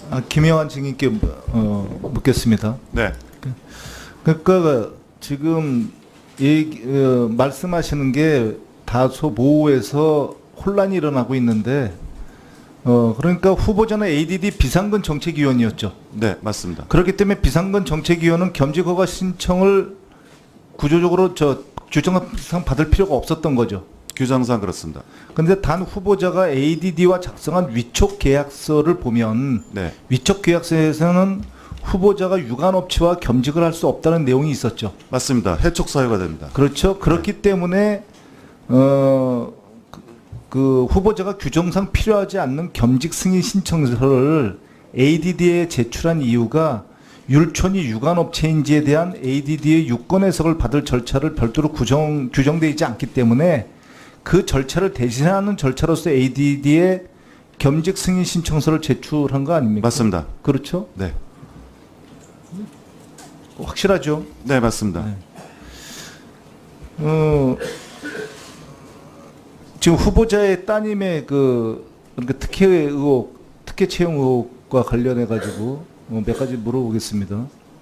김영환 증인께 묻겠습니다. 네. 그러니까 지금 말씀하시는 게 다소 모호해서 혼란이 일어나고 있는데, 그러니까 후보자는 ADD 비상근 정책위원이었죠. 네, 맞습니다. 그렇기 때문에 비상근 정책위원은 겸직 허가 신청을 구조적으로 규정상 받을 필요가 없었던 거죠. 규정상 그렇습니다. 그런데 단 후보자가 ADD와 작성한 위촉 계약서를 보면, 네. 위촉 계약서에서는 후보자가 유관업체와 겸직을 할 수 없다는 내용이 있었죠. 맞습니다. 해촉 사유가 됩니다. 그렇죠. 그렇기 때문에 그 후보자가 규정상 필요하지 않는 겸직 승인 신청서를 ADD에 제출한 이유가 율촌이 유관업체인지에 대한 ADD의 유권 해석을 받을 절차를 별도로 규정되어 있지 않기 때문에 그 절차를 대신하는 절차로서 ADD에 겸직 승인 신청서를 제출한 거 아닙니까? 맞습니다. 그렇죠? 네. 확실하죠? 네, 맞습니다. 네. 지금 후보자의 따님의 그러니까 특혜 채용 의혹과 관련해 가지고 몇 가지 물어보겠습니다.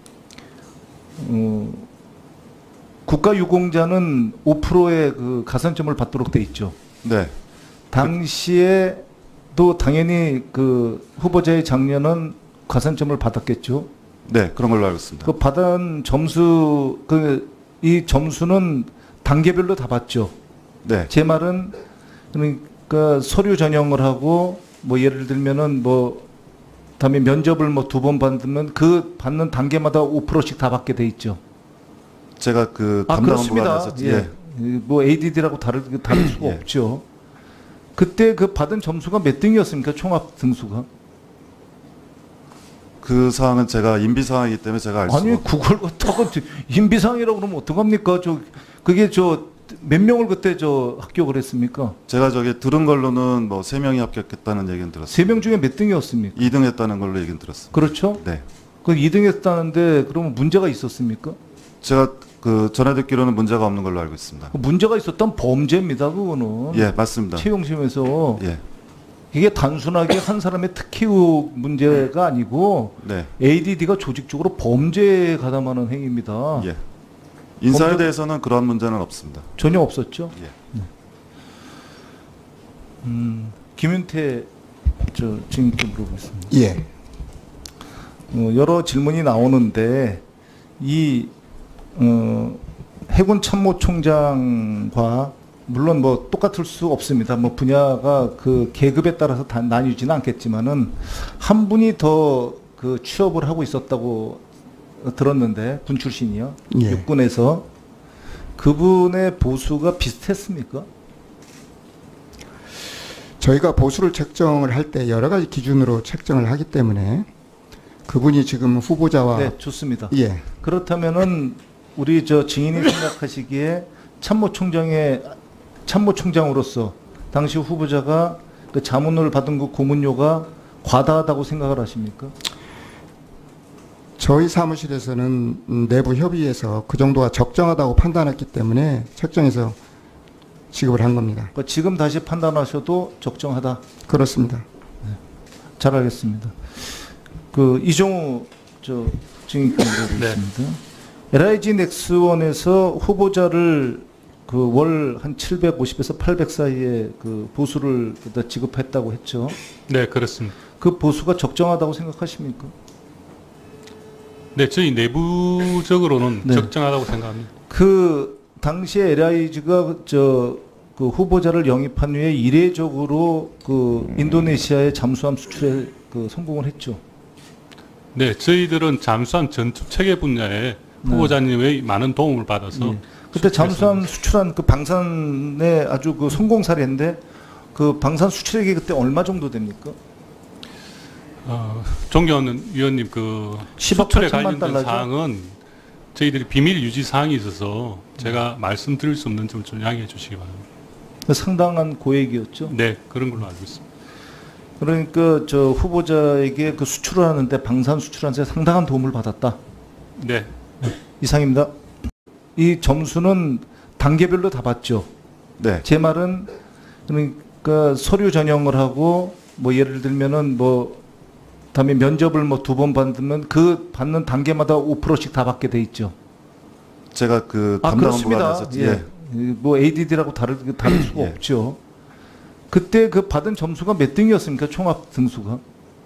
국가유공자는 5%의 그 가산점을 받도록 돼 있죠. 네. 당시에도 당연히 그 후보자의 장녀는 가산점을 받았겠죠. 네, 그런 걸로 알고 있습니다. 그 받은 점수, 이 점수는 단계별로 다 받죠. 네. 제 말은 그러니까 서류 전형을 하고 뭐 예를 들면은 뭐 다음에 면접을 뭐 2번 받으면 그 받는 단계마다 5%씩 다 받게 돼 있죠. 제가 그 담당 부관에서 예. 뭐 ADD라고 다를 수가 없죠. 그때 그 받은 점수가 몇 등이었습니까? 총합 등수가? 그 사항은 제가 인비 사항이기 때문에 제가 알 수가 아니 그걸 갖다가 인비상이라고 그러면 어떡합니까? 그게 몇 명을 그때 합격을 했습니까? 제가 들은 걸로는 뭐 3명이 합격했다는 얘기는 들었습니다. 3명 중에 몇 등이었습니까? 2등 했다는 걸로 얘기는 들었습니다. 그렇죠? 네. 그 2등 했다는데 그러면 문제가 있었습니까? 제가 전해 듣기로는 문제가 없는 걸로 알고 있습니다. 문제가 있었던 범죄입니다, 그거는. 예, 맞습니다. 채용심에서. 예. 이게 단순하게 한 사람의 특혜 의혹 문제가 아니고 네. ADD가 조직적으로 범죄에 가담하는 행위입니다. 예. 인사에 대해서는 그런 문제는 없습니다. 전혀 없었죠? 예. 김윤태 증인께 물어보겠습니다. 예. 여러 질문이 나오는데 이 해군 참모총장과 물론 뭐 똑같을 수 없습니다. 뭐 분야가 그 계급에 따라서 다 나뉘지는 않겠지만은 한 분이 더 그 취업을 하고 있었다고 들었는데 군 출신이요. 예. 육군에서 그분의 보수가 비슷했습니까? 저희가 보수를 책정을 할 때 여러 가지 기준으로 책정을 하기 때문에 그분이 지금 후보자와 네, 좋습니다. 예. 그렇다면은 우리 증인이 생각하시기에 참모총장으로서 당시 후보자가 그 자문을 받은 그 고문료가 과다하다고 생각을 하십니까? 저희 사무실에서는 내부 협의에서 그 정도가 적정하다고 판단했기 때문에 책정해서 지급을 한 겁니다. 그러니까 지금 다시 판단하셔도 적정하다. 그렇습니다. 네. 잘 알겠습니다. 이종우 증인께 물어보겠습니다. 네. LIG 넥스원에서 후보자를 월 한 750에서 800 사이에 그 보수를 지급했다고 했죠. 네, 그렇습니다. 그 보수가 적정하다고 생각하십니까? 네, 저희 내부적으로는 네. 적정하다고 생각합니다. 그 당시에 LIG가 그 후보자를 영입한 후에 이례적으로 그 인도네시아의 잠수함 수출에 성공을 했죠. 네, 저희들은 잠수함 전투 체계 분야에 후보자님의 많은 도움을 받아서 그때 잠수함 수출한 그 방산의 아주 그 성공 사례인데 그 방산 수출액이 그때 얼마 정도 됩니까? 존경하는 위원님, 그 10억 수출에 8천만 관련된 달러죠? 사항은 저희들이 비밀 유지 사항이 있어서 제가 말씀드릴 수 없는 점을 좀 양해해 주시기 바랍니다. 상당한 고액이었죠. 네, 그런 걸로 알고 있습니다. 그러니까 후보자에게 그 수출을 하는데 방산 수출하는데 상당한 도움을 받았다. 네. 이상입니다. 이 점수는 단계별로 다 받죠. 네. 제 말은 그러니까 서류 전형을 하고 뭐 예를 들면은 뭐 그다음에 면접을 뭐 2번 받으면 그 받는 단계마다 5%씩 다 받게 돼 있죠. 제가 그 아, 담당 그렇습니다. 부관에서 예. 뭐 ADD라고 다를 수가 예. 없죠. 그때 그 받은 점수가 몇 등이었습니까? 총합 등수가?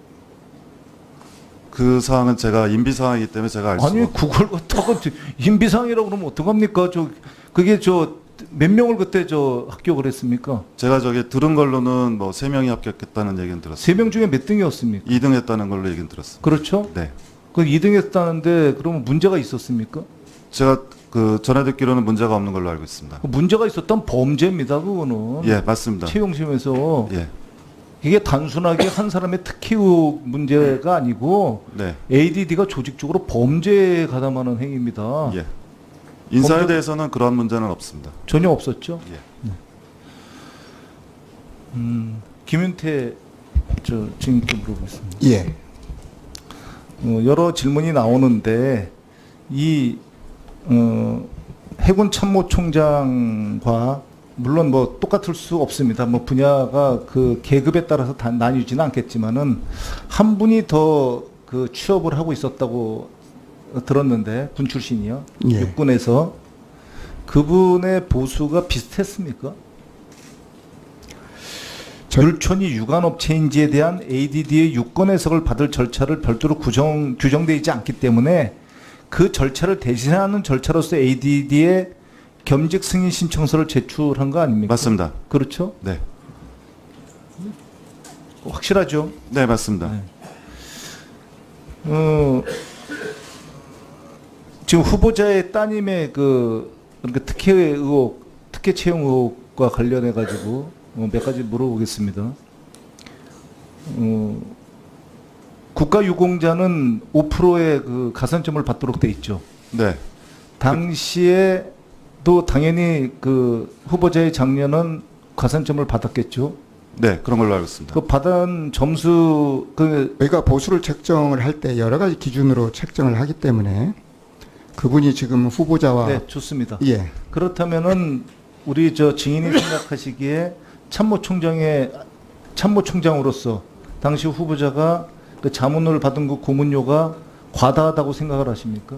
그 사항은 제가 임비 사항이기 때문에 제가 알 수가 아니, 없고 그걸 갖다가 인비상이라고 그러면 어떡합니까? 그게 몇 명을 그때 합격을 했습니까? 제가 저기 들은 걸로는 뭐 3명이 합격했다는 얘기는 들었어요. 3명 중에 몇 등이었습니까? 2등 했다는 걸로 얘기는 들었어요. 그렇죠? 네. 그 2등 했다는데 그러면 문제가 있었습니까? 제가 그 전해 듣기로는 문제가 없는 걸로 알고 있습니다. 그 문제가 있었던 범죄입니다. 그거는. 예, 맞습니다. 채용심에서. 예. 이게 단순하게 한 사람의 특혜 의혹 문제가 아니고 네. ADD가 조직적으로 범죄에 가담하는 행위입니다. 예. 인사에 범죄- 대해서는 그러한 문제는 없습니다. 전혀 없었죠. 예. 김윤태 증인께 물어보겠습니다. 예. 여러 질문이 나오는데 이 해군 참모총장과 물론 뭐 똑같을 수 없습니다. 뭐 분야가 그 계급에 따라서 다 나뉘지는 않겠지만은 한 분이 더 그 취업을 하고 있었다고 들었는데 군 출신이요. 예. 육군에서 그분의 보수가 비슷했습니까? 율촌이 유관업체인지에 대한 ADD의 유권 해석을 받을 절차를 별도로 규정되어 있지 않기 때문에 그 절차를 대신하는 절차로서 ADD의 겸직 승인 신청서를 제출한 거 아닙니까? 맞습니다. 그렇죠? 네. 확실하죠? 네, 맞습니다. 네. 지금 후보자의 따님의 그러니까 특혜 의혹, 특혜 채용 의혹과 관련해 가지고 몇 가지 물어보겠습니다. 국가유공자는 5%의 그 가산점을 받도록 돼 있죠. 네. 당시에도 당연히 그 후보자의 장녀는 가산점을 받았겠죠. 네, 그런 걸로 알고 있습니다. 그 받은 점수 저희가 보수를 책정을 할 때 여러 가지 기준으로 책정을 하기 때문에 그분이 지금 후보자와 네, 좋습니다. 예. 그렇다면은 우리 증인이 생각하시기에 참모총장으로서 당시 후보자가 그 자문을 받은 그 고문료가 과다하다고 생각을 하십니까?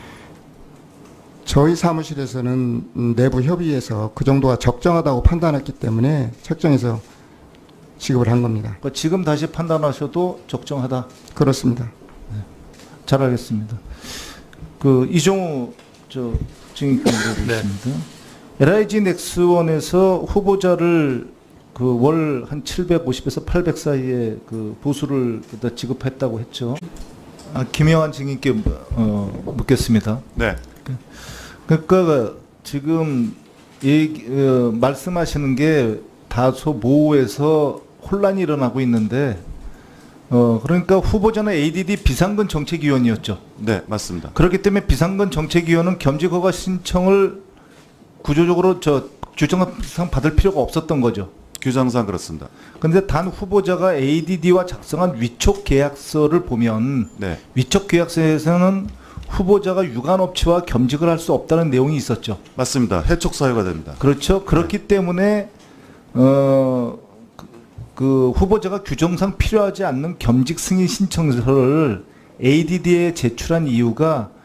저희 사무실에서는 내부 협의에서 그 정도가 적정하다고 판단했기 때문에 책정해서 지급을 한 겁니다. 그러니까 지금 다시 판단하셔도 적정하다. 그렇습니다. 잘 알겠습니다. 그 이종우 증인께 물어보겠습니다. LIG 넥스원에서 후보자를 그 월 한 750에서 800 사이에 그 보수를 지급했다고 했죠. 김영환 증인께 묻겠습니다. 네. 그러니까 지금 말씀하시는 게 다소 모호해서 혼란이 일어나고 있는데 그러니까 후보자는 ADD 비상근 정책위원이었죠. 네, 맞습니다. 그렇기 때문에 비상근 정책위원은 겸직 허가 신청을 구조적으로 규정상 받을 필요가 없었던 거죠. 규정상 그렇습니다. 그런데 단 후보자가 ADD와 작성한 위촉 계약서를 보면 네. 위촉 계약서에서는 후보자가 유관업체와 겸직을 할 수 없다는 내용이 있었죠. 맞습니다. 해촉 사유가 됩니다. 그렇죠. 그렇기 때문에 그 후보자가 규정상 필요하지 않는 겸직 승인 신청서를 ADD에 제출한 이유가